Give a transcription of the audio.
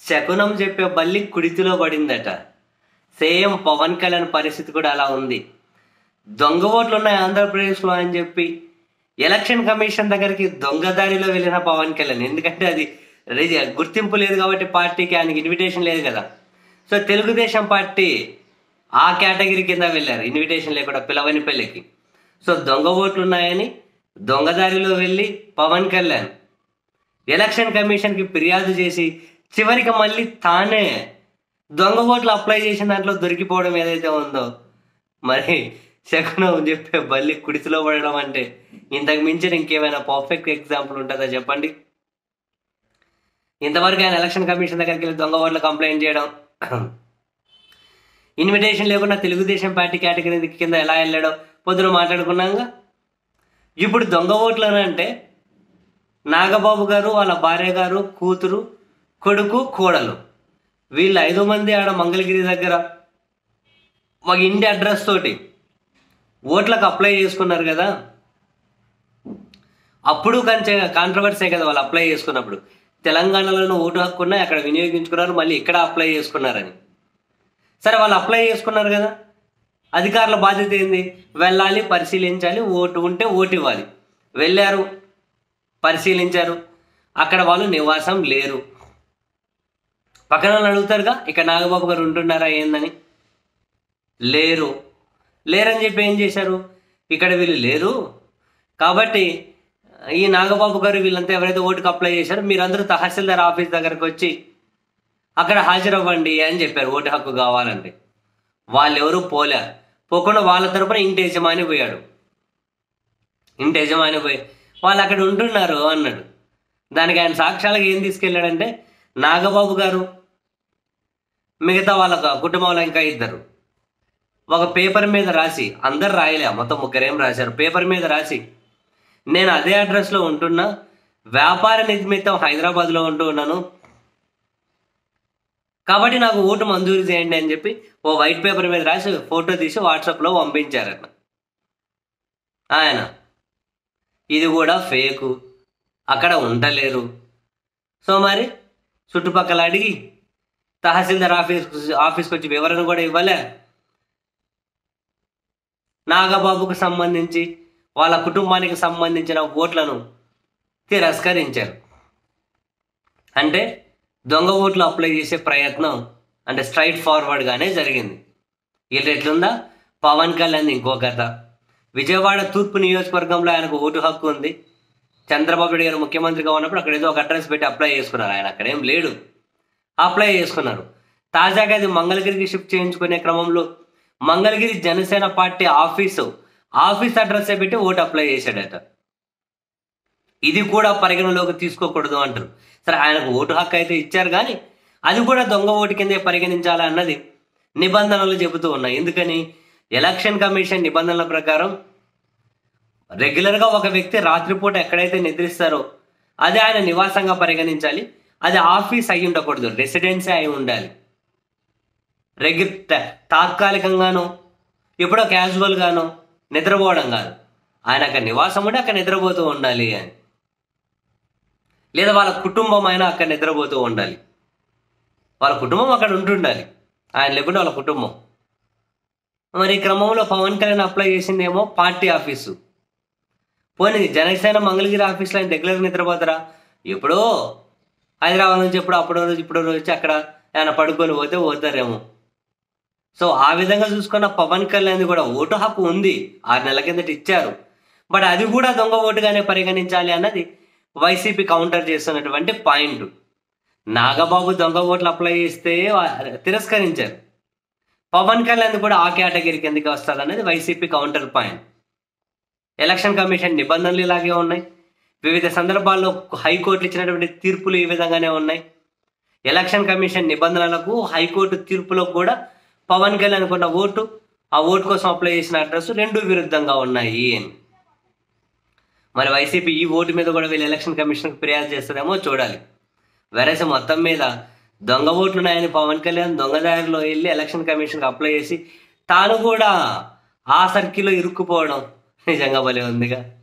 శకునం చెప్పే బల్లి కుడితిలో పడిందట. సేమ్ పవన్ కళ్యాణ్ పరిస్థితి కూడా అలా ఉంది. దొంగ ఓట్లు ఉన్నాయి ఆంధ్రప్రదేశ్లో అని చెప్పి ఎలక్షన్ కమిషన్ దగ్గరికి దొంగదారిలో వెళ్ళిన పవన్ కళ్యాణ్. ఎందుకంటే అది గుర్తింపు లేదు కాబట్టి పార్టీకి, ఆయనకి ఇన్విటేషన్ లేదు కదా. సో తెలుగుదేశం పార్టీ ఆ కేటగిరీ కింద వెళ్ళారు, ఇన్విటేషన్ లేకుండా పిలవని పెళ్ళికి. సో దొంగ ఓట్లు ఉన్నాయని దొంగదారిలో వెళ్ళి పవన్ కళ్యాణ్ ఎలక్షన్ కమిషన్కి ఫిర్యాదు చేసి చివరికి మళ్ళీ తానే దొంగ ఓట్లు అప్లై చేసిన దాంట్లో దొరికిపోవడం ఏదైతే ఉందో, మరి శకునం చెప్పే బల్లి కుడితిలో పడడం అంటే ఇంతకు మించిన ఇంకేమైనా పర్ఫెక్ట్ ఎగ్జాంపుల్ ఉంటుందా చెప్పండి? ఇంతవరకు ఆయన ఎలక్షన్ కమిషన్ దగ్గరికి వెళ్ళి దొంగ ఓట్లు కంప్లైంట్ చేయడం, ఇన్విటేషన్ లేకుండా తెలుగుదేశం పార్టీ కేటగిరీ కింద ఎలా వెళ్ళాడో పొద్దున మాట్లాడుకున్నాగా. ఇప్పుడు దొంగ ఓట్లు అంటే నాగబాబు గారు, వాళ్ళ భార్య గారు, కూతురు, కొడుకు, కోడలు, వీళ్ళు 5 మంది ఆడ మంగళగిరి దగ్గర ఒక ఇంటి అడ్రస్ తోటి ఓట్లకు అప్లై చేసుకున్నారు కదా. అప్పుడు కాంట్రవర్సీ కదా వాళ్ళు అప్లై చేసుకున్నప్పుడు. తెలంగాణలో ఓటు హక్కు ఉన్నాయి, అక్కడ వినియోగించుకున్నారు, మళ్ళీ ఇక్కడ అప్లై చేసుకున్నారని. సరే వాళ్ళు అప్లై చేసుకున్నారు కదా, అధికారుల బాధ్యత ఏంది? వెళ్ళాలి, పరిశీలించాలి, ఓటు ఉంటే ఓటు ఇవ్వాలి. వెళ్ళారు, పరిశీలించారు, అక్కడ వాళ్ళు నివాసం లేరు. పక్కన వాళ్ళు అడుగుతారుగా, ఇక్కడ నాగబాబు గారు ఉంటున్నారా ఏందని. లేరని చెప్పి ఏం చేశారు? ఇక్కడ వీళ్ళు లేరు కాబట్టి ఈ నాగబాబు గారు వీళ్ళంతా ఎవరైతే ఓటుకు అప్లై చేశారో మీరందరూ తహసీల్దార్ ఆఫీస్ దగ్గరకు వచ్చి అక్కడ హాజరవ్వండి అని చెప్పారు ఓటు హక్కు కావాలంటే. వాళ్ళు ఎవరు పోకుండా వాళ్ళ తరపున ఇంటి యజమాని పోయాడు. ఇంటి యజమాని పోయి వాళ్ళు అక్కడ ఉంటున్నారు అన్నాడు. దానికి ఆయన సాక్ష్యాలకు ఏం తీసుకెళ్ళాడంటే, నాగబాబు గారు మిగతా వాళ్ళ కుటుంబంలో ఇంకా 2 ఒక పేపర్ మీద రాసి, అందరు రాయలే, మొత్తం 3 రాశారు, పేపర్ మీద రాసి నేను అదే అడ్రస్లో ఉంటున్నా, వ్యాపార నిమిత్తం హైదరాబాద్లో ఉంటూ ఉన్నాను కాబట్టి నాకు ఓటు మంజూరు చేయండి అని చెప్పి ఓ వైట్ పేపర్ మీద రాసి ఫోటో తీసి వాట్సాప్లో పంపించారట ఆయన. ఇది కూడా ఫేకు, అక్కడ ఉండలేరు. సో మరి చుట్టుపక్కల అడిగి తహసీల్దార్ ఆఫీస్కి వచ్చి వివరణ కూడా ఇవ్వలే. నాగబాబుకు సంబంధించి వాళ్ళ కుటుంబానికి సంబంధించిన ఓట్లను తిరస్కరించారు. అంటే దొంగ ఓట్లు అప్లై చేసే ప్రయత్నం అంటే స్ట్రైట్ ఫార్వర్డ్గానే జరిగింది. వీళ్ళు ఎట్లుందా, పవన్ కళ్యాణ్ ఇంకో కథ. విజయవాడ తూర్పు నియోజకవర్గంలో ఆయనకు ఓటు హక్కు ఉంది. చంద్రబాబు నాయుడు గారు ముఖ్యమంత్రిగా ఉన్నప్పుడు అక్కడ ఏదో ఒక అడ్రస్ పెట్టి అప్లై చేసుకున్నారు. ఆయన అక్కడేం లేడు, అప్లై చేసుకున్నారు. తాజాగా అది మంగళగిరికి షిఫ్ట్ చేయించుకునే క్రమంలో Mangalagiri Janasena party office address పెట్టి ఓటు అప్లై చేశాడట. ఇది కూడా పరిగణలోకి తీసుకోకూడదు అంటారు. సరే ఆయనకు ఓటు హక్కు అయితే ఇచ్చారు కానీ అది కూడా దొంగ ఓటు కిందే పరిగణించాలి అన్నది నిబంధనలు చెబుతూ ఉన్నాయి. ఎందుకని? ఎలక్షన్ కమిషన్ నిబంధనల ప్రకారం రెగ్యులర్గా ఒక వ్యక్తి రాత్రిపూట ఎక్కడైతే నిద్రిస్తారో అది ఆయన నివాసంగా పరిగణించాలి. అది ఆఫీస్ అయి ఉండకూడదు, రెసిడెన్సీ అయి ఉండాలి. తాత్కాలికంగానో ఎప్పుడో క్యాజువల్గానో నిద్రపోవడం కాదు. ఆయన అక్కడ నివాసం ఉంటే అక్కడ నిద్రపోతూ ఉండాలి అని, లేదా వాళ్ళ కుటుంబం అయినా అక్కడ నిద్రపోతూ ఉండాలి. వాళ్ళ కుటుంబం అక్కడ ఉంటుండాలి, ఆయన లేకుండా వాళ్ళ కుటుంబం. మరి ఈ క్రమంలో పవన్ కళ్యాణ్ అప్లై చేసిందేమో పార్టీ ఆఫీసు. పోనీ జనసేన మంగళగిరి ఆఫీస్లో ఆయన రెగ్యులర్గా నిద్రపోతారా? ఎప్పుడో హైదరాబాద్ నుంచి ఇప్పుడు వచ్చి అక్కడ ఆయన పడుకొని పోతారేమో. సో ఆ విధంగా చూసుకున్న పవన్ కళ్యాణ్ కూడా ఓటు హక్కు ఉంది, 6 నెలల కిందట ఇచ్చారు. బట్ అది కూడా దొంగ ఓటుగానే పరిగణించాలి అన్నది వైసీపీ కౌంటర్ చేస్తున్నటువంటి పాయింట్. నాగబాబు దొంగ ఓట్లు అప్లై చేస్తే తిరస్కరించారు, పవన్ కళ్యాణ్ కూడా ఆ కేటగిరీ కిందకి వస్తుంది అనేది YCP counter point. Election commission నిబంధనలు ఇలాగే ఉన్నాయి. వివిధ సందర్భాల్లో హైకోర్టు ఇచ్చినటువంటి తీర్పులు ఈ విధంగానే ఉన్నాయి. ఎలక్షన్ కమిషన్ నిబంధనలకు హైకోర్టు తీర్పులకు కూడా పవన్ కళ్యాణ్ కొన్న ఓటు, ఆ ఓటు కోసం అప్లై చేసిన అడ్రస్ 2 విరుద్ధంగా ఉన్నాయి అని. మరి వైసీపీ ఈ ఓటు మీద కూడా వీళ్ళు ఎలక్షన్ కమిషన్కి ఫిర్యాదు చేస్తుందేమో చూడాలి. వెరస మొత్తం మీద దొంగ ఓట్లు ఉన్నాయని పవన్ కళ్యాణ్ దొంగదారిలో వెళ్ళి ఎలక్షన్ కమిషన్కి అప్లై చేసి తాను కూడా ఆ సర్కిల్లో ఇరుక్కుపోవడం నిజంగా భలే ఉందిగా.